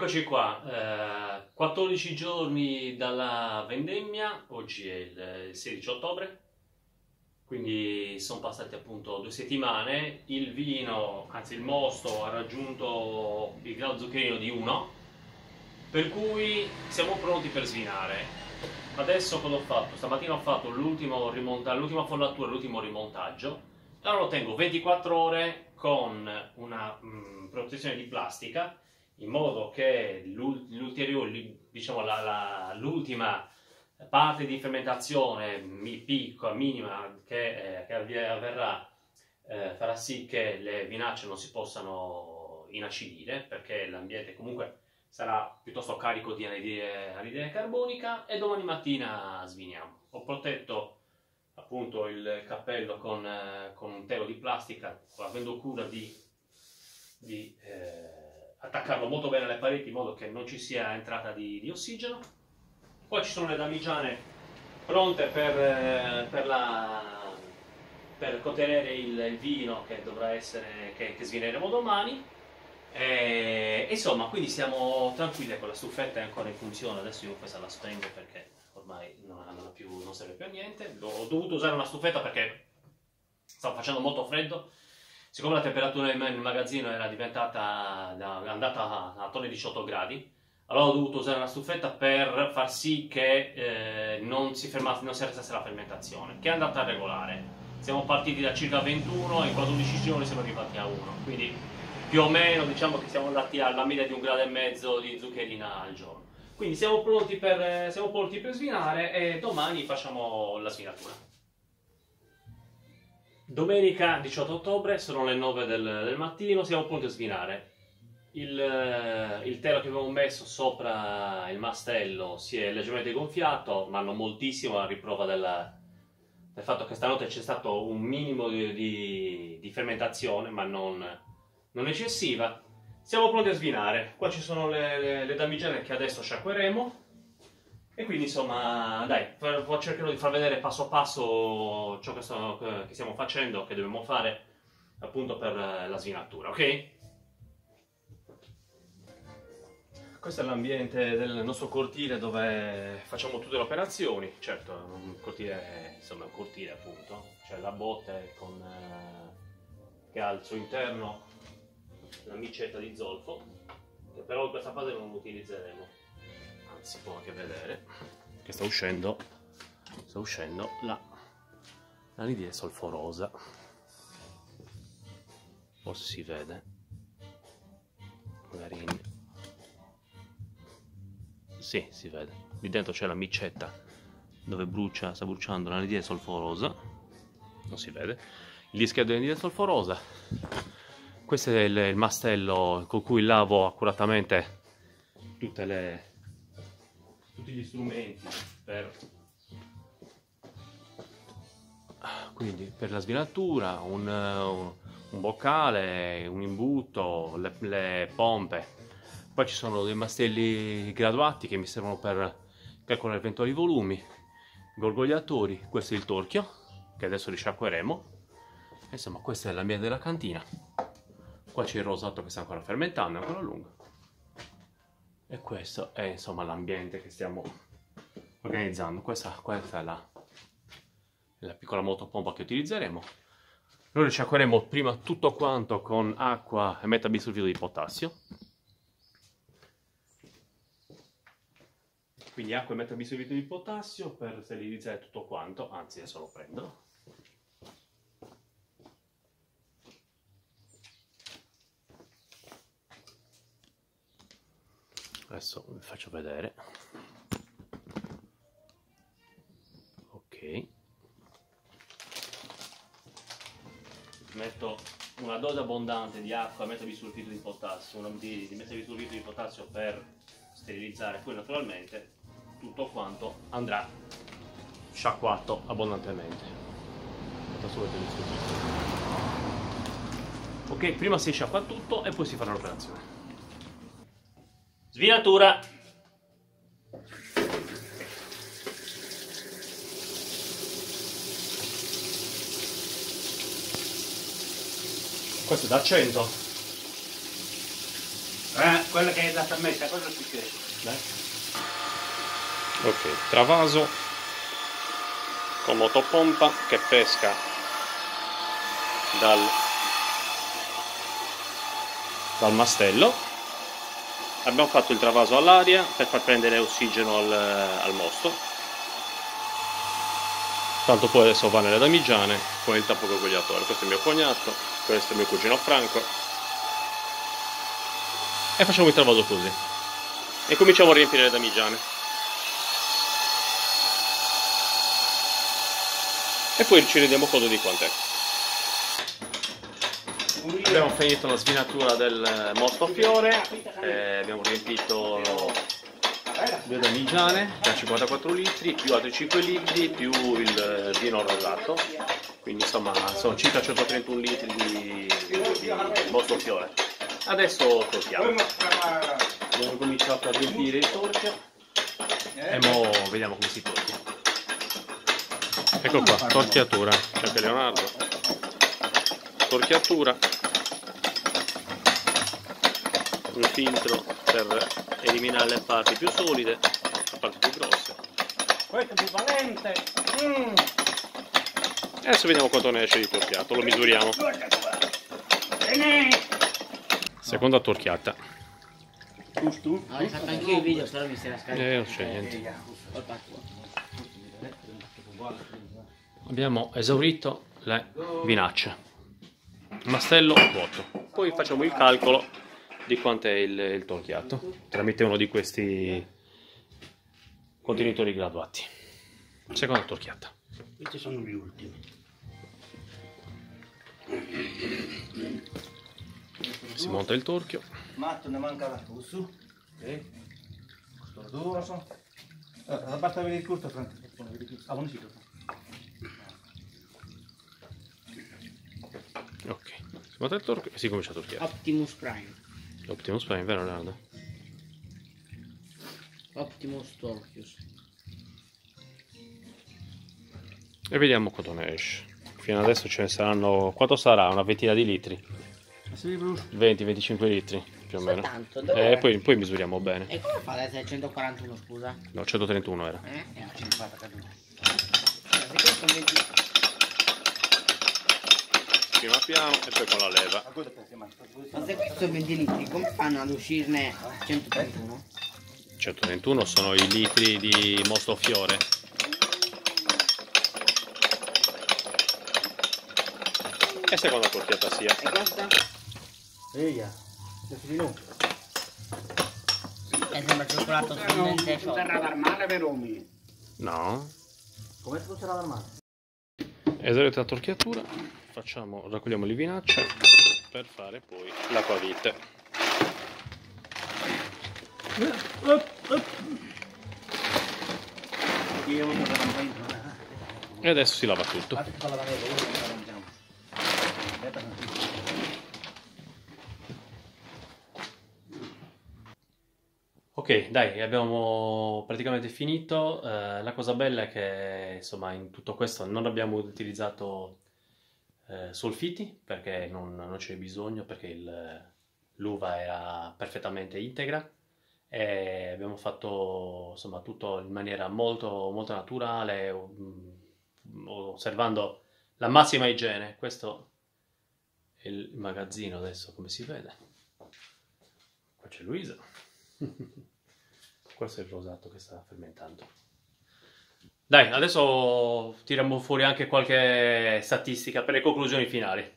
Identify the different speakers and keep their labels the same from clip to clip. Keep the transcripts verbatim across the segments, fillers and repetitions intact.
Speaker 1: Eccoci qua, eh, quattordici giorni dalla vendemmia, oggi è il sedici ottobre, quindi sono passati appunto due settimane, il vino, anzi il mosto ha raggiunto il grado zuccherino di uno, per cui siamo pronti per svinare. Adesso cosa ho fatto? Stamattina ho fatto l'ultimo rimonta- l'ultima follatura, l'ultimo rimontaggio, allora lo tengo ventiquattro ore con una mh, protezione di plastica, in modo che l'ulteriore, diciamo l'ultima parte di fermentazione piccola, minima, che, eh, che avverrà, eh, farà sì che le vinacce non si possano inacidire, perché l'ambiente comunque sarà piuttosto carico di anidride, anidride carbonica, e domani mattina sviniamo. Ho protetto appunto il cappello con, eh, con un telo di plastica, avendo cura di, di eh, attaccarlo molto bene alle pareti in modo che non ci sia entrata di, di ossigeno. Poi ci sono le damigiane pronte per, eh, per, la, per contenere il, il vino che dovrà essere, che, che svineremo domani. E, insomma, quindi siamo tranquilli. Con la stufetta è ancora in funzione. Adesso io questa la spengo perché ormai non, non, più, non serve più a niente. Ho dovuto usare una stufetta perché stava facendo molto freddo. Siccome la temperatura nel magazzino era diventata andata a attorno ai diciotto gradi, allora ho dovuto usare una stufetta per far sì che eh, non si fermasse, non si arrestasse la fermentazione, che è andata regolare. Siamo partiti da circa ventuno e in quattordici giorni siamo arrivati a uno, quindi più o meno diciamo che siamo andati alla media di un grado e mezzo di zuccherina al giorno. Quindi siamo pronti per, siamo pronti per svinare e domani facciamo la svinatura. Domenica diciotto ottobre, sono le nove del, del mattino, siamo pronti a svinare. Il, il telo che avevo messo sopra il mastello si è leggermente gonfiato, ma non moltissimo, a riprova della, del fatto che stanotte c'è stato un minimo di, di, di fermentazione, ma non, non eccessiva. Siamo pronti a svinare. Qua ci sono le, le, le damigiane che adesso sciacqueremo. E quindi insomma, dai, cercherò di far vedere passo passo ciò che, sto, che stiamo facendo, che dobbiamo fare appunto per la svinatura, ok? Questo è l'ambiente del nostro cortile dove facciamo tutte le operazioni. Certo, un cortile, insomma, un cortile appunto, c'è la botte con, eh, che ha al suo interno la micetta di zolfo, che però in questa fase non utilizzeremo. Si può anche vedere che sta uscendo sta uscendo la l'anidride solforosa, forse si vede, magari in... sì, si vede, lì dentro c'è la micetta dove brucia, sta bruciando l'anidride solforosa, non si vede il dischetto dell'anidride solforosa. Questo è il, il mastello con cui lavo accuratamente tutte le tutti gli strumenti per, quindi per la svinatura, un, un boccale, un imbuto, le, le pompe. Poi ci sono dei mastelli graduati che mi servono per calcolare eventuali volumi, gorgogliatori. Questo è il torchio che adesso risciacqueremo. Insomma, questo è l'ambiente della cantina. Qua c'è il rosato che sta ancora fermentando, è ancora lungo. E questo è insomma l'ambiente che stiamo organizzando. Questa, questa è la, la piccola motopompa che utilizzeremo. Noi risciacqueremo prima tutto quanto con acqua e metabisulfito di potassio. Quindi acqua e metabisulfito di potassio per sterilizzare tutto quanto. Anzi, adesso lo prendo. Adesso vi faccio vedere. Ok. Metto una dose abbondante di acqua e metabisulfito di potassio, una di, di metabisulfito di potassio per sterilizzare. Poi naturalmente tutto quanto andrà sciacquato abbondantemente. Ok, prima si sciacqua tutto e poi si farà l'operazione. Svinatura. Questo è da cento. Eh.
Speaker 2: quella che è la messa, cosa succede?
Speaker 1: Dai. Ok, travaso con motopompa che pesca dal, dal mastello. Abbiamo fatto il travaso all'aria per far prendere ossigeno al, al mosto. Tanto poi adesso va nelle damigiane con il tappo convogliatore. Questo è il mio cognato, questo è il mio cugino Franco. E facciamo il travaso così. E cominciamo a riempire le damigiane. E poi ci rendiamo conto di quant'è. Abbiamo finito la svinatura del mosto fiore, eh, abbiamo riempito due damigiane da cinquantaquattro litri, più altri cinque litri, più il vino rosato, quindi insomma sono circa centotrentuno litri di, di mosto fiore. Adesso torchiamo. Abbiamo cominciato a riempire il torchio e mo vediamo come si torchia. Ecco qua, torchiatura, c'è anche Leonardo. Torchiatura, un filtro per eliminare le parti più solide, le parti più grosse.
Speaker 2: Questo è più valente. Mm.
Speaker 1: Adesso vediamo quanto ne esce di torchiato, lo misuriamo. Seconda torchiata.
Speaker 2: Giusto?
Speaker 3: Ho fatto anche il video, però mi stai lasciando.
Speaker 1: Eh, non c'è niente. Abbiamo esaurito le vinacce. Mastello vuoto. Poi facciamo il calcolo di quanto è il, il torchiato tramite uno di questi contenitori graduati. Seconda torchiata.
Speaker 2: Questi sono gli ultimi.
Speaker 1: Si monta il torchio.
Speaker 4: Matto ne manca la fusu. Ok. Questo duro sono. Eh, basta vedere il gusto, Franco. Ah, buono sì.
Speaker 1: Ok, si monta il torchio e si comincia a torchiare.
Speaker 3: Optimus Prime.
Speaker 1: Optimus Prime, vero Leonardo?
Speaker 3: Optimus Torchius.
Speaker 1: E vediamo quanto ne esce. Fino adesso ce ne saranno, quanto sarà? Una ventina di litri? venti venticinque litri più o meno.
Speaker 3: Soltanto?
Speaker 1: E poi, poi misuriamo bene.
Speaker 3: E come fa ad essere centoquarantuno, scusa?
Speaker 1: No, centotrentuno era.
Speaker 3: Eh? E a cinquanta caduto. Se questo sono venti...
Speaker 1: Piano piano e poi con la leva.
Speaker 3: Ma se questo sono venti litri, come fanno ad uscirne centotrentuno?
Speaker 1: centotrentuno sono i litri di mosto fiore. E seconda torchiata sia.
Speaker 3: E questa?
Speaker 4: Eia, adesso di nuovo.
Speaker 3: E sembra cioccolato
Speaker 2: Non
Speaker 3: fondente
Speaker 2: si
Speaker 3: sotto.
Speaker 2: terrà d'armare, vero mi?
Speaker 1: No.
Speaker 4: Come si la armata?
Speaker 1: Esaurita la torchiatura, facciamo, raccogliamo le vinacce per fare poi l'acquavite. E adesso si lava tutto. Ok, dai, abbiamo praticamente finito. Eh, la cosa bella è che insomma in tutto questo non abbiamo utilizzato eh, solfiti perché non, non c'è bisogno, perché il- l'uva era perfettamente integra e abbiamo fatto insomma tutto in maniera molto, molto naturale, mm, osservando la massima igiene. Questo è il magazzino adesso, come si vede. Qua c'è Luisa. Questo è il rosato che sta fermentando. Dai, adesso tiriamo fuori anche qualche statistica per le conclusioni finali.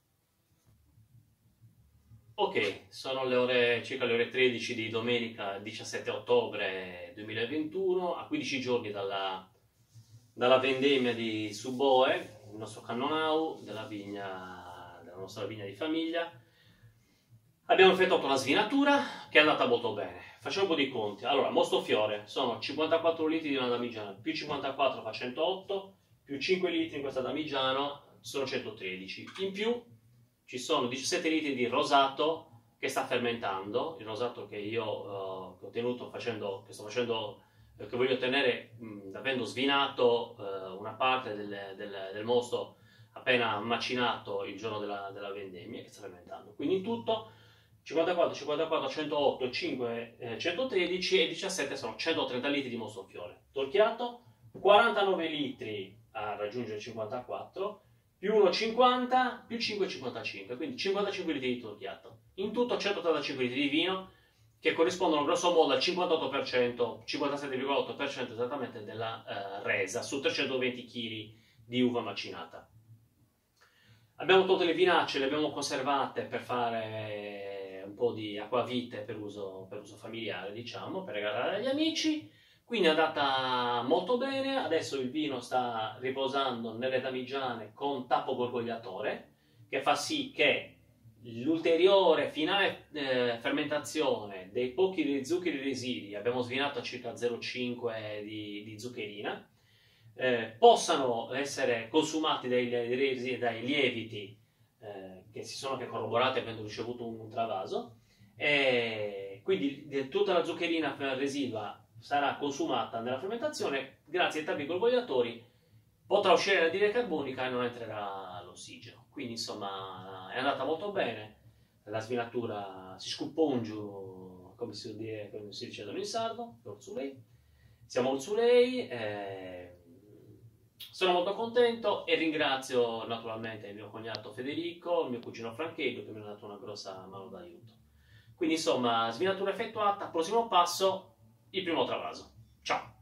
Speaker 1: Ok, sono le ore, circa le ore tredici di domenica diciassette ottobre duemilaventuno, a quindici giorni dalla, dalla vendemmia di Suboe, il nostro Cannonau, della vigna, della nostra vigna di famiglia. Abbiamo effettuato la svinatura che è andata molto bene. Facciamo un po' di conti. Allora, mosto fiore sono cinquantaquattro litri di una damigiana, più cinquantaquattro fa centootto, più cinque litri in questa damigiana sono centotredici. In più ci sono diciassette litri di rosato che sta fermentando, il rosato che io uh, che ho tenuto facendo, che sto facendo, eh, che voglio ottenere mh, avendo svinato uh, una parte del, del, del mosto appena macinato il giorno della, della vendemmia, che sta fermentando. Quindi in tutto cinquantaquattro, cinquantaquattro, centootto, cinque, eh, centotredici e diciassette sono centotrenta litri di mostrofiore. Torchiato, quarantanove litri a raggiungere cinquantaquattro, più uno virgola cinquanta, più cinque virgola cinquantacinque, quindi cinquantacinque litri di torchiato. In tutto centottantacinque litri di vino, che corrispondono grosso modo al cinquantotto per cento, cinquantasette virgola otto per cento esattamente della eh, resa, su trecentoventi chili di uva macinata. Abbiamo tolto le vinacce, le abbiamo conservate per fare un po' di acquavite per uso, per uso familiare, diciamo, per regalare agli amici. Quindi è andata molto bene, adesso il vino sta riposando nelle damigiane con tappo gorgogliatore, che fa sì che l'ulteriore finale eh, fermentazione dei pochi zuccheri residui, abbiamo svinato a circa zero virgola cinque di, di zuccherina, eh, possano essere consumati dai, dai, dai lieviti eh, che si sono che corroborati avendo ricevuto un, un travaso, e quindi de, tutta la zuccherina residua sarà consumata nella fermentazione, grazie ai tappi gorgogliatori potrà uscire l'anidride carbonica e non entrerà l'ossigeno. Quindi insomma è andata molto bene, la svinatura si scuppò un giù, come si, dire, come si dice in sardo, Orzulei. Siamo Orzulei, eh, sono molto contento e ringrazio naturalmente il mio cognato Federico, il mio cugino Franchedo che mi hanno dato una grossa mano d'aiuto. Quindi insomma, svinatura effettuata, prossimo passo, il primo travaso. Ciao!